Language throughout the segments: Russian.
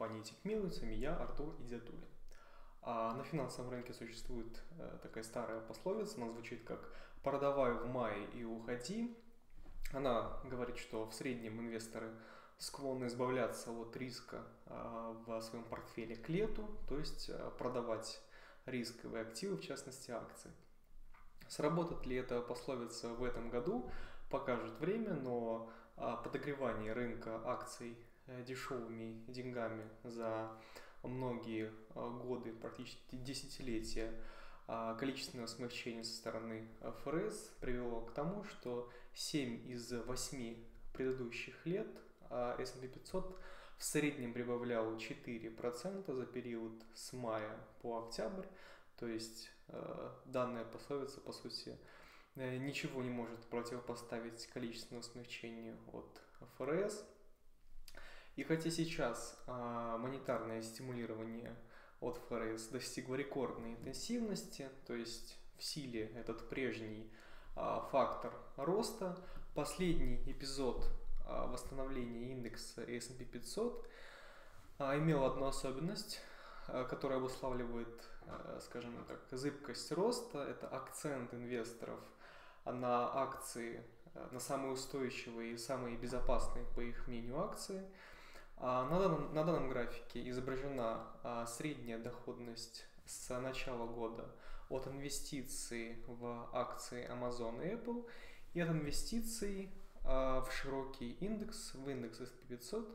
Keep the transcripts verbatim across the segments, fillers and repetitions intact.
компании Тикмилуцами я, Артур Идзятуллин. А на финансовом рынке существует э, такая старая пословица, она звучит как «продавай в мае и уходи». Она говорит, что в среднем инвесторы склонны избавляться от риска э, в своем портфеле к лету, то есть э, продавать рисковые активы, в частности акции. Сработает ли эта пословица в этом году, покажет время, но э, подогревание рынка акций э, дешевыми деньгами за многие годы, практически десятилетия, количественного смягчения со стороны эф эр эс привело к тому, что семь из восьми предыдущих лет эс энд пи пятьсот в среднем прибавлял четыре процента за период с мая по октябрь. То есть данная пословица, по сути, ничего не может противопоставить количественному смягчению от эф эр эс. И хотя сейчас а, монетарное стимулирование от эф эр эс достигло рекордной интенсивности, то есть в силе этот прежний а, фактор роста, последний эпизод а, восстановления индекса эс энд пи пятьсот а, имел одну особенность, а, которая обуславливает, а, скажем так, зыбкость роста. Это акцент инвесторов на акции, на самые устойчивые и самые безопасные, по их мнению, акции. На данном, на данном графике изображена а, средняя доходность с начала года от инвестиций в акции Amazon и Apple и от инвестиций а, в широкий индекс, в индекс эс энд пи пятьсот.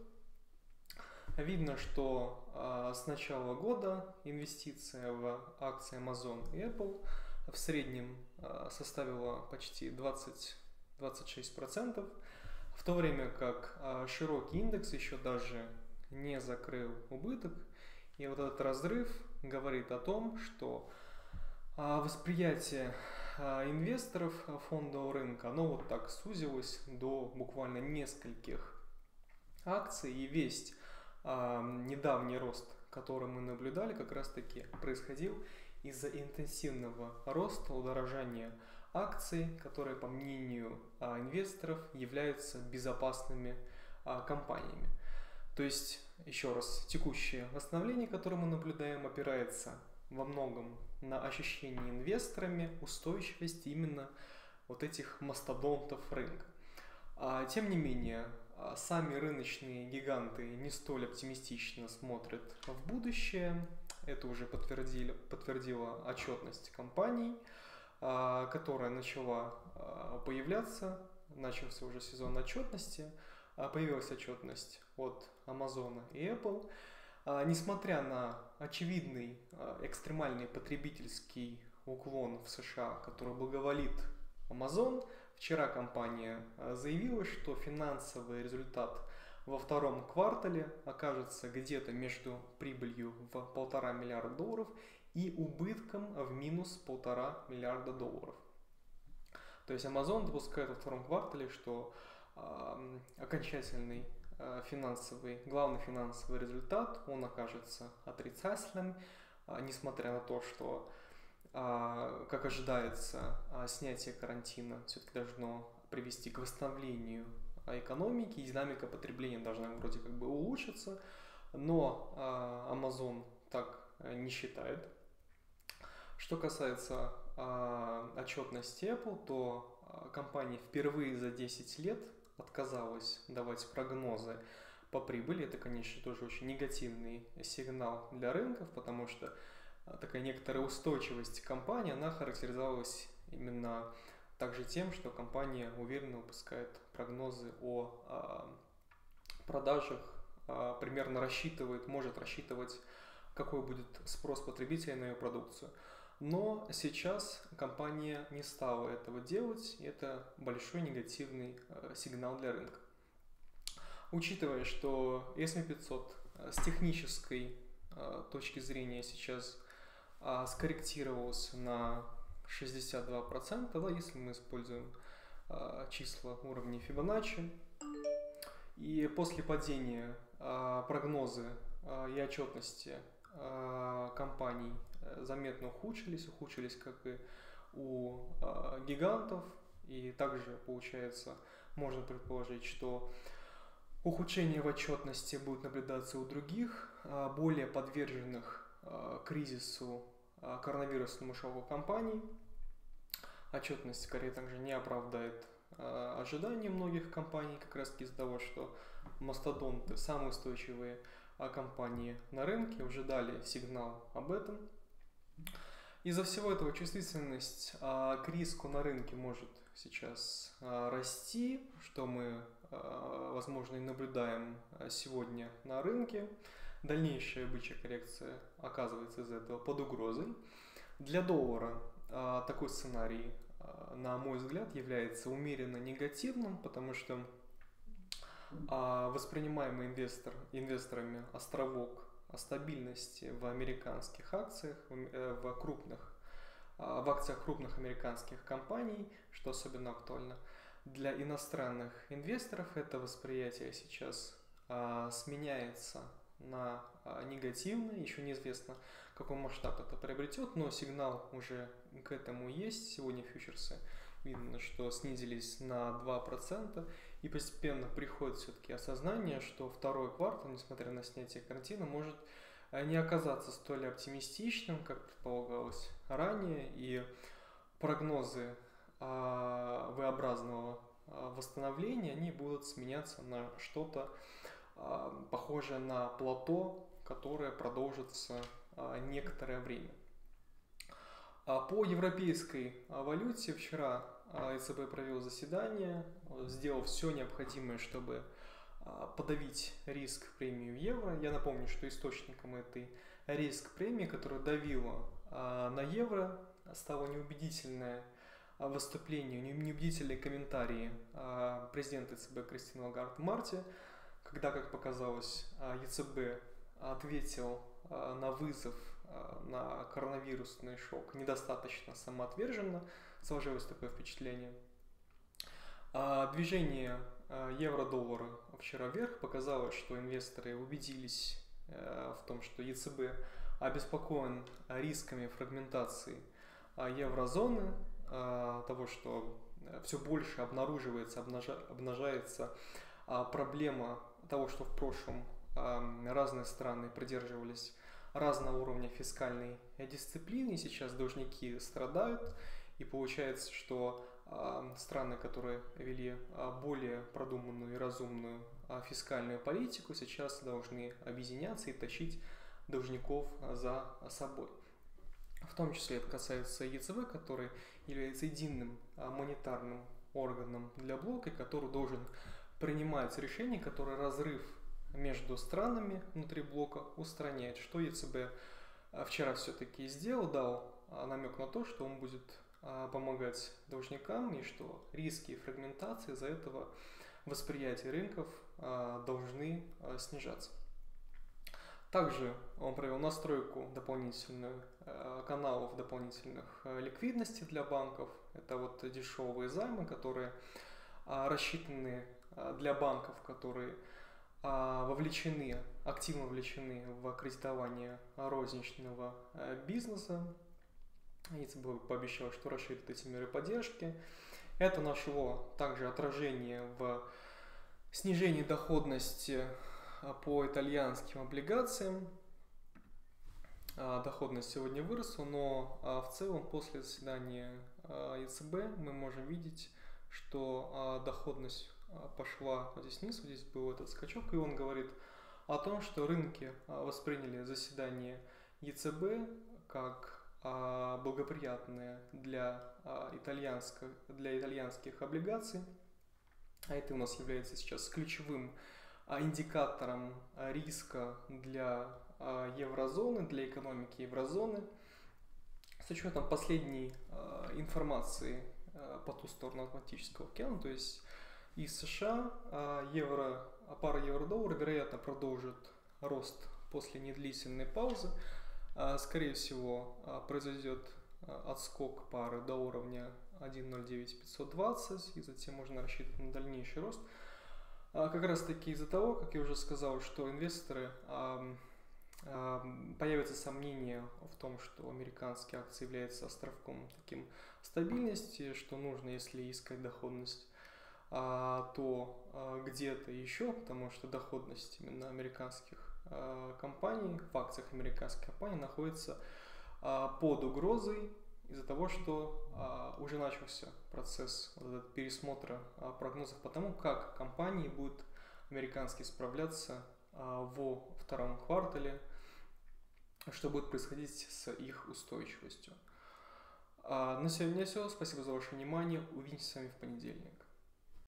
Видно, что а, с начала года инвестиция в акции Amazon и Apple в среднем а, составила почти двадцать-двадцать шесть процентов. В то время как а, широкий индекс еще даже не закрыл убыток. И вот этот разрыв говорит о том, что а, восприятие а, инвесторов фондового рынка, оно вот так сузилось до буквально нескольких акций. И весь а, недавний рост, который мы наблюдали, как раз таки происходил из-за интенсивного роста, удорожания акций, которые, по мнению а, инвесторов, являются безопасными а, компаниями. То есть, еще раз, текущее восстановление, которое мы наблюдаем, опирается во многом на ощущение инвесторами устойчивости именно вот этих мастодонтов рынка. А, тем не менее, а, сами рыночные гиганты не столь оптимистично смотрят в будущее. Это уже подтвердили, подтвердила отчетность компаний, которая начала появляться, начался уже сезон отчетности, появилась отчетность от Amazon и Apple. Несмотря на очевидный экстремальный потребительский уклон в США, который благоволит Amazon, вчера компания заявила, что финансовый результат во втором квартале окажется где-то между прибылью в полтора миллиарда долларов и убытком в минус полтора миллиарда долларов. То есть Amazon допускает во втором квартале, что э, окончательный э, финансовый, главный финансовый результат, он окажется отрицательным, э, несмотря на то, что, э, как ожидается, э, снятие карантина все-таки должно привести к восстановлению экономики, и динамика потребления должна вроде как бы улучшиться, но э, Amazon так не считает. Что касается э, отчетности Apple, то э, компания впервые за десять лет отказалась давать прогнозы по прибыли. Это, конечно, тоже очень негативный сигнал для рынков, потому что э, такая некоторая устойчивость компании, она характеризовалась именно также тем, что компания уверенно выпускает прогнозы о э, продажах, э, примерно рассчитывает, может рассчитывать, какой будет спрос потребителей на ее продукцию. Но сейчас компания не стала этого делать, и это большой негативный э, сигнал для рынка. Учитывая, что эс энд пи пятьсот с технической э, точки зрения сейчас э, скорректировался на шестьдесят два процента, да, если мы используем э, числа уровня Фибоначчи, и после падения э, прогнозы э, и отчетности э, компаний заметно ухудшились, ухудшились как и у э, гигантов, и также, получается, можно предположить, что Ухудшение в отчетности будет наблюдаться у других, более подверженных кризису коронавирусному шоку компаний. Отчетность скорее также не оправдает ожидания многих компаний, как раз из-за того, что мастодонты, самые устойчивые компании на рынке, уже дали сигнал об этом. Из-за всего этого чувствительность к риску на рынке может сейчас расти, что мы, возможно, и наблюдаем сегодня на рынке. Дальнейшая бычья коррекция оказывается из-за этого под угрозой. Для доллара такой сценарий, на мой взгляд, является умеренно негативным, потому что воспринимаемый инвестор, инвесторами островок стабильности в американских акциях, в крупных, в акциях крупных американских компаний, что особенно актуально для иностранных инвесторов, это восприятие сейчас сменяется на негативное, еще неизвестно, какой масштаб это приобретет, но сигнал уже к этому есть. Сегодня фьючерсы видно, что снизились на два процента, и постепенно приходит все-таки осознание, что второй квартал, несмотря на снятие карантина, может не оказаться столь оптимистичным, как предполагалось ранее, и прогнозы V-образного восстановления, они будут сменяться на что-то похожее на плато, которое продолжится некоторое время. По европейской валюте вчера ЕЦБ провел заседание, сделал все необходимое, чтобы подавить риск премии в евро. Я напомню, что источником этой риск премии, которая давила на евро, стало неубедительное выступление, неубедительные комментарии президента ЕЦБ Кристин Лагард в марте, когда, как показалось, ЕЦБ ответил на вызов на коронавирусный шок недостаточно самоотверженно, сложилось такое впечатление. Движение евро-доллара вчера вверх показало, что инвесторы убедились в том, что ЕЦБ обеспокоен рисками фрагментации еврозоны, того, что все больше обнаруживается, обнажается проблема того, что в прошлом разные страны придерживались разного уровня фискальной дисциплины, и сейчас должники страдают, и получается, что страны, которые вели более продуманную и разумную фискальную политику, сейчас должны объединяться и тащить должников за собой. В том числе это касается ЕЦБ, который является единым монетарным органом для блока, который должен принимать решения, которые разрыв между странами внутри блока устраняет, что ЕЦБ вчера все-таки сделал, дал намек на то, что он будет помогать должникам и что риски и фрагментации из-за этого восприятия рынков должны снижаться. Также он провел настройку дополнительную каналов дополнительных ликвидности для банков. Это вот дешевые займы, которые рассчитаны для банков, которые вовлечены, активно вовлечены в кредитование розничного бизнеса. ЕЦБ пообещал, что расширит эти меры поддержки. Это нашло также отражение в снижении доходности по итальянским облигациям. Доходность сегодня выросла, но в целом после заседания ЕЦБ мы можем видеть, что доходность пошла вот здесь вниз, вот здесь был этот скачок, и он говорит о том, что рынки восприняли заседание ЕЦБ как благоприятное для итальянских, для итальянских облигаций. А это у нас является сейчас ключевым индикатором риска для еврозоны, для экономики еврозоны. С учетом последней информации по ту сторону Атлантического океана, то есть из США, евро, пара евро-доллара, вероятно, продолжит рост после недлительной паузы. Скорее всего, произойдет отскок пары до уровня один ноль девять пятьсот двадцать, и затем можно рассчитывать на дальнейший рост. Как раз таки из-за того, как я уже сказал, что инвесторы, появятся сомнения в том, что американские акции являются островком таким стабильности, что нужно, если искать доходность, а, то а, где-то еще, потому что доходность именно американских а, компаний, в акциях американских компаний находится а, под угрозой из-за того, что а, уже начался процесс вот этот пересмотра а, прогнозов по тому, как компании будут американские справляться а, во втором квартале, что будет происходить с их устойчивостью. А, на сегодня все. Спасибо за ваше внимание. Увидимся с вами в понедельник.